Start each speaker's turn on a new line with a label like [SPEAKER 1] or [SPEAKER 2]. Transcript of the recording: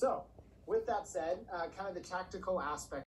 [SPEAKER 1] So with that said, kind of the tactical aspect